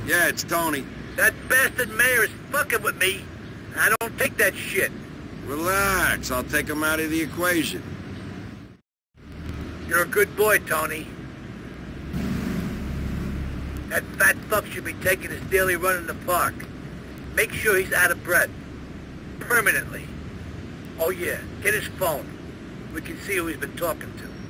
Yeah, it's Tony. That bastard mayor is fucking with me. I don't take that shit. Relax, I'll take him out of the equation. You're a good boy, Tony. That fat fuck should be taking his daily run in the park. Make sure he's out of breath. Permanently. Oh yeah, get his phone. We can see who he's been talking to.